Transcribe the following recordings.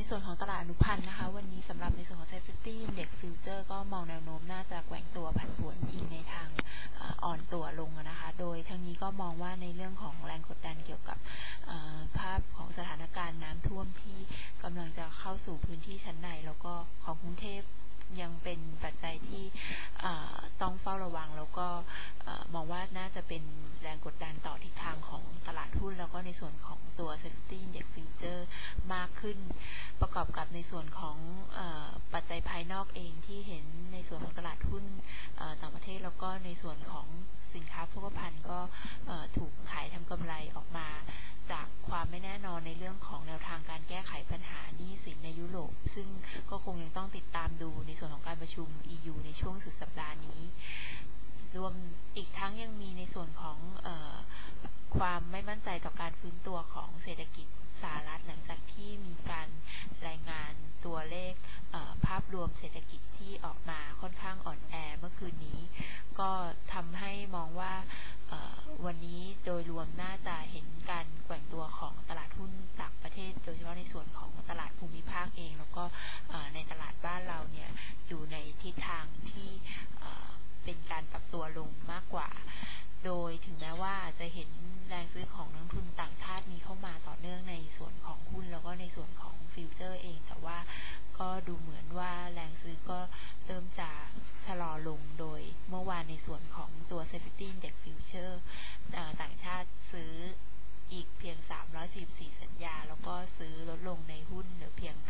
ส่วนของตลาดอนุพันธ์นะคะวันนี้สำหรับในส่วนของ Safety Index Future ก็มองแนวโน้มน่าจะแกว่งตัวผันผวนอีกในทางอ่อนตัวลงนะคะโดยทั้งนี้ก็มองว่าในเรื่องของแรงกดดันเกี่ยวกับภาพของสถานการณ์น้ำท่วมที่กำลังจะเข้าสู่พื้นที่ชั้นในแล้วก็ของกรุงเทพยังเป็นปัจจัยที่ต้องเฝ้าระวังแล้วก็มองว่าน่าจะเป็นแรงกดดันต่อทิศทางของตลาดหุ้นแล้วก็ในส่วนของตัว Safety Index Future มากขึ้นประกอบกับในส่วนของปัจจัยภายนอกเองที่เห็นในส่วนของตลาดหุ้นต่างประเทศแล้วก็ในส่วนของสินค้าโภคภัณฑ์ก็ถูกขายทำกำไรออกมาจากความไม่แน่นอนในเรื่องของแนวทางการแก้ไขปัญหาหนี้สินในยุโรปซึ่งก็คงยังต้องติดตามดูในส่วนของการประชุม EU ในช่วงสุดสัปดาห์นี้รวมอีกทั้งยังมีในส่วนของความไม่มั่นใจต่อการฟื้นตัวของเศรษฐกิจสหรัฐหลังจากที่มีการรายงานตัวเลขภาพรวมเศรษฐกิจที่ออกมาค่อนข้างอ่อนแอเมื่อคืนนี้ก็ทำให้มองว่าวันนี้โดยรวมน่าจะเห็นการแกว่งตัวของตลาดหุ้นต่างประเทศโดยเฉพาะในส่วนของตลาดภูมิภาคเองแล้วก็ในตลาดบ้านเราเนี่ยอยู่ในทิศทางที่เป็นการปรับตัวลงมากกว่าโดยถึงแม้ว่าจะเห็นแรงซื้อของนักทุนต่างชาติมีเข้ามาต่อเนื่องในส่วนของหุ้นแล้วก็ในส่วนของฟิวเจอร์เองแต่ว่าก็ดูเหมือนว่าแรงซื้อก็เริ่มจะชะลอลงโดยเมื่อวานในส่วนของตัว Safety Index Future ต่างชาติซื้ออีกเพียง344สัญญาแล้วก็ซื้อลดลงในหุ้นเหลือเพียง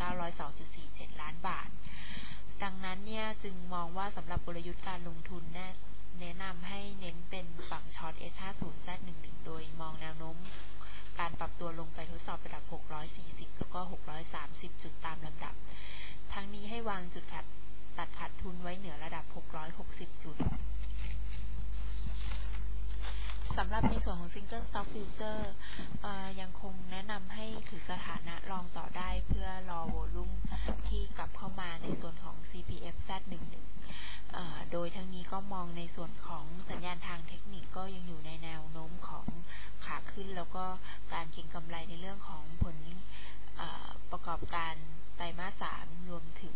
902.47 ล้านบาทดังนั้นเนี่ยจึงมองว่าสำหรับกลยุทธ์การลงทุนแนะนำให้เน้นเป็นฝั่งช็อต S50Z11 โดยมองแนวโน้มการปรับตัวลงไปทดสอบระดับ640แล้วก็630จุดตามลำดับทั้งนี้ให้วางจุดตัดขาดทุนไว้เหนือระดับ660จุดสำหรับในส่วนของ Single Stock Future ยังคงแนะนำให้ถือสถานะรองต่อได้เพื่อรอโวลุ่มที่กลับเข้ามาในส่วนของ CPF-Z11 โดยทั้งนี้ก็มองในส่วนของสัญญาณทางเทคนิคก็ยังอยู่ในแนวโน้มของขาขึ้นแล้วก็การเก็งกำไรในเรื่องของผลประกอบการไตรมาส 3รวมถึง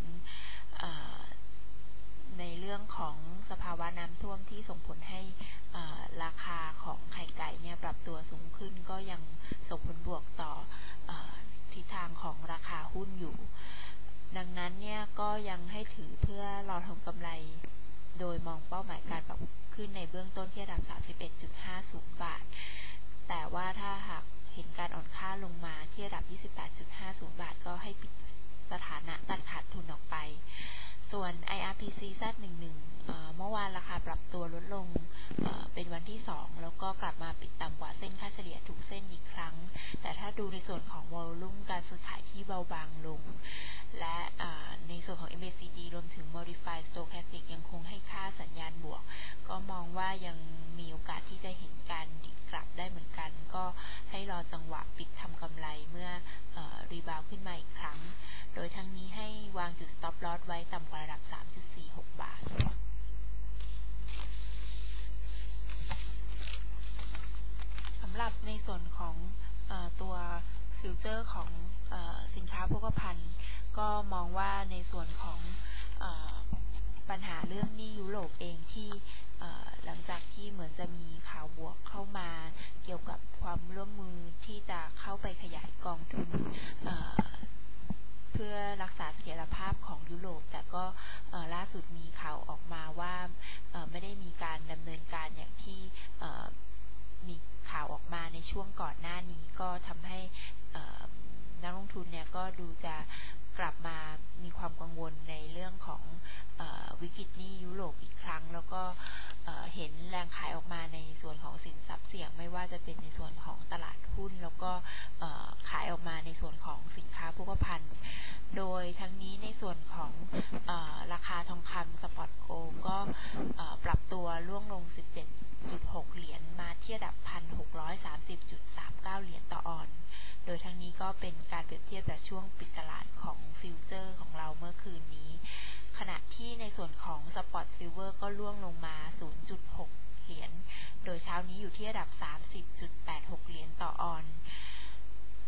ในเรื่องของสภาวะน้ำท่วมที่ส่งผลให้ราคาของไข่ไก่เนี่ยปรับตัวสูงขึ้นก็ยังส่งผลบวกต่อทิศทางของราคาหุ้นอยู่ดังนั้นเนี่ยก็ยังให้ถือเพื่อรอทำกำไรโดยมองเป้าหมายการปรับขึ้นในเบื้องต้นที่ระดับ 31.50 บาทแต่ว่าถ้าหากเห็นการอ่อนค่าลงมาที่ระดับ 28.50 บาทก็ให้ปิดสถานะตัดขาดทุนออกไปส่วน IRPC-Z11 เมื่อวานราคาปรับตัวลดลงเป็นวันที่2แล้วก็กลับมาปิดต่ำกว่าเส้นค่าเฉลี่ยทุกเส้นอีกครั้งแต่ถ้าดูในส่วนของวอลลุ่มการซื้อขายที่เบาบางลงและในส่วนของ MACD รวมถึง Modified Stochastic ยังคงให้ค่าสัญญาณบวกก็มองว่ายังมีโอกาสที่จะเห็นการดิดกลับได้เหมือนกันก็ให้รอจังหวะปิดทำกำไรเมื่อรีบาวขึ้นมาอีกครั้งโดยทั้งนี้ให้วางจุด stop loss ไว้ต่ำกว่าระดับ 3.46 บาทสำหรับในส่วนของตัวฟิวเจอร์ของสินค้าโภคภัณฑ์ก็มองว่าในส่วนของปัญหาเรื่องหนี้ยุโรปเองที่หลังจากที่เหมือนจะมีข่าวบวกเข้ามาเกี่ยวกับความร่วมมือที่จะเข้าไปขยายกองทุนเพื่อรักษาเสถียรภาพของยุโรปแต่ก็ล่าสุดมีข่าวออกมาว่าไม่ได้มีการดำเนินการอย่างที่มีข่าวออกมาในช่วงก่อนหน้านี้ก็ทำให้นักลงทุนเนี่ยก็ดูจะกลับมามีความกังวลในเรื่องของวิกฤตหนี้ยุโรปอีกครั้งแล้วก็เห็นแรงขายออกมาในส่วนของสินทรัพย์เสี่ยงไม่ว่าจะเป็นในส่วนของตลาดหุ้นแล้วก็ขายออกมาในส่วนของสินค้าโภคภัณฑ์โดยทั้งนี้ในส่วนของราคาทองคำสปอตโกลด์ก็ปรับตัวร่วงลง 17.6 เหรียญมาที่ระดับ 1,630.39 เหรียญต่อออนซ์โดยทั้งนี้ก็เป็นการเปรียบเทียบจากช่วงปิดตลาดของฟิวเจอร์ของเราเมื่อคืนนี้ขณะที่ในส่วนของสปอตซิลเวอร์ก็ร่วงลงมา 0.6 เหรียญโดยเช้านี้อยู่ที่ระดับ 30.86 เหรียญต่อออนซ์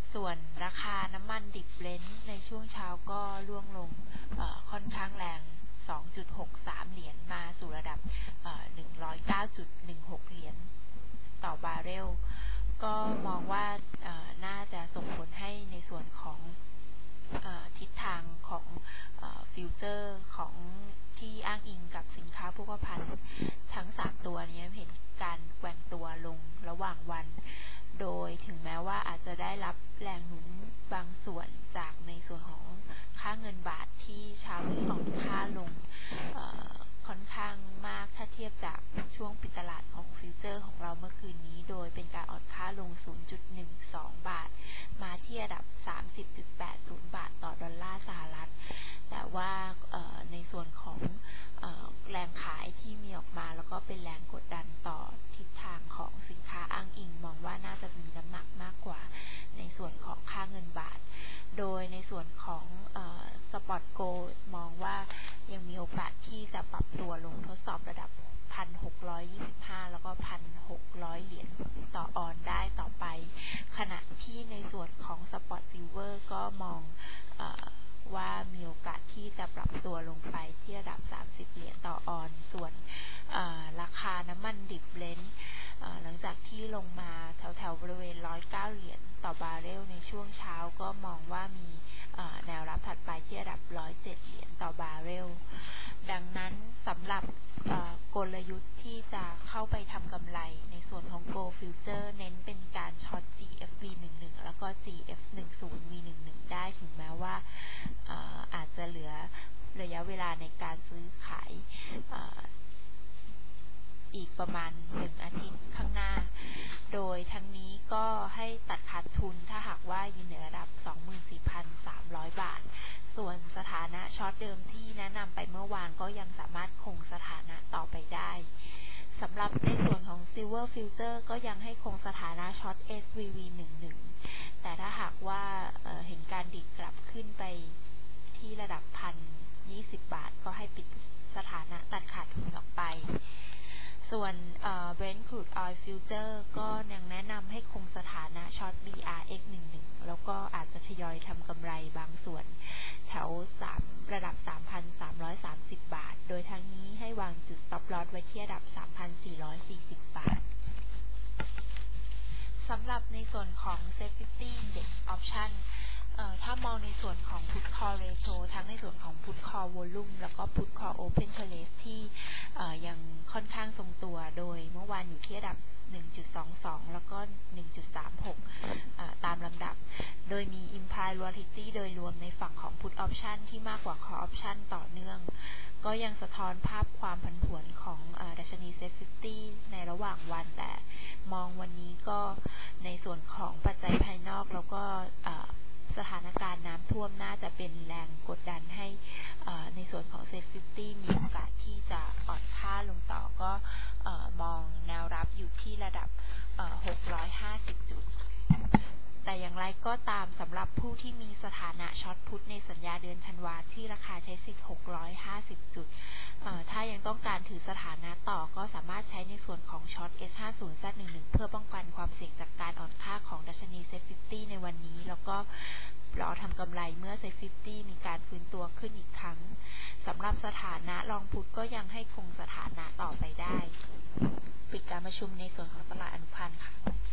ส่วนราคาน้ำมันดิบเบรนท์ในช่วงเช้าก็ร่วงลงค่อนข้างแรง 2.63 เหรียญมาสู่ระดับ 109.16 เหรียญต่อบาร์เรลก็มองว่าน่าจะส่งผลให้ในส่วนของทิศทางของฟิวเจอร์ของที่อ้างอิงกับสินค้าโภคภัณฑ์ทั้ง3ตัวนี้เห็นการแกว่งตัวลงระหว่างวันโดยถึงแม้ว่าอาจจะได้รับแรงหนุนบางส่วนจากในส่วนของค่าเงินบาทที่เช้านี้อ่อนค่าลงค่อนข้างมากถ้าเทียบจากช่วงปิดตลาดของฟิวเจอร์ของเราเมื่อคืนนี้โดยเป็นการอ่อนค่าลง 0.12 บาทมาที่ระดับ 30.80 บาทต่อดอลลาร์สหรัฐแต่ว่าในส่วนของแรงขายที่มีออกมาแล้วก็เป็นแรงกดดันต่อทิศทางของสินค้าอ้างอิงมองว่าน่าจะมีน้ำหนักมากกว่าในส่วนของค่าเงินบาทโดยในส่วนของสปอตโกลด์มองว่ายังมีโอกาสที่จะปรับตัวลงทดสอบระดับ 1,625 แล้วก็ 1,600 เหรียญต่อออนได้ต่อไปขณะที่ในส่วนของสปอตซิลเวอร์ก็มองว่ามีโอกาสที่จะปรับตัวลงไปที่ระดับ30เหรียญต่อออนส่วนราคาน้ำมันดิบเบรนท์หลังจากที่ลงมาแถวๆบริเวณ109เหรียญต่อบาร์เรลในช่วงเช้าก็มองว่ามีแนวรับถัดไปที่ระดับ107เหรียญต่อบาร์เรลดังนั้นสำหรับกลยุทธ์ที่จะเข้าไปทำกำไรในส่วนของ Gold Future เน้นเป็นการช็อต GFV11 แล้วก็ GF10V11 ได้ถึงแม้ว่าอาจจะเหลือระยะเวลาในการซื้อขายอีกประมาณ1อาทิตย์ข้างหน้าโดยทั้งนี้ก็ให้ตัดขาดทุนถ้าหากว่ายืนในระดับ 24,300 บาทส่วนสถานะช็อตเดิมที่แนะนำไปเมื่อวานก็ยังสามารถคงสถานะต่อไปได้สำหรับในส่วนของ Silver Future ก็ยังให้คงสถานะช็อต SVV11 แต่ถ้าหากว่าเห็นการดีดกลับขึ้นไปที่ระดับ 1,020 บาทก็ให้ปิดสถานะตัดขาดทุนออกไปส่วนBrent Crude Oil Future ก็ยังแนะนำให้คงสถานะช็อต BRX11 แล้วก็อาจจะทยอยทำกำไรบางส่วนแถวระดับ 3,330 บาทโดยทั้งนี้ให้วางจุด Stop Loss ไว้ที่ระดับ 3,440 บาทสำหรับในส่วนของ Set50 Index Optionถ้ามองในส่วนของ Put Call Ratio ทั้งในส่วนของ Put Call Volume แล้วก็ Put Call Open Interest ที่ยังค่อนข้างทรงตัวโดยเมื่อวานอยู่ที่ระดับ 1.22 แล้วก็ 1.36 ตามลำดับโดยมี Implied Volatility โดยรวมในฝั่งของ Put Option ที่มากกว่า Call Option ต่อเนื่องก็ยังสะท้อนภาพความผันผวนของดัชนี Set50 ในระหว่างวันแต่มองวันนี้ก็ในส่วนของปัจจัยภายนอกแล้วก็สถานการณ์น้ำท่วมน่าจะเป็นแรงกดดันให้ในส่วนของ Set50 มีโอกาสที่จะอ่อนค่าลงต่อก็มองแนวรับอยู่ที่ระดับ650 จุดแต่อย่างไรก็ตามสำหรับผู้ที่มีสถานะช็อตพุทในสัญญาเดือนธันวาที่ราคาใช้สิทธิ์650 จุดถ้ายังต้องการถือสถานะต่อก็สามารถใช้ในส่วนของช็อต S50Z11 เพื่อป้องกันความเสี่ยงจากการอ่อนค่าของดัชนี Set50 ในวันนี้แล้วก็รอทำกำไรเมื่อ Set50 มีการฟื้นตัวขึ้นอีกครั้งสำหรับสถานะลองพุทก็ยังให้คงสถานะต่อไปได้ปิดการประชุมในส่วนของตลาดอนุพันธ์ค่ะ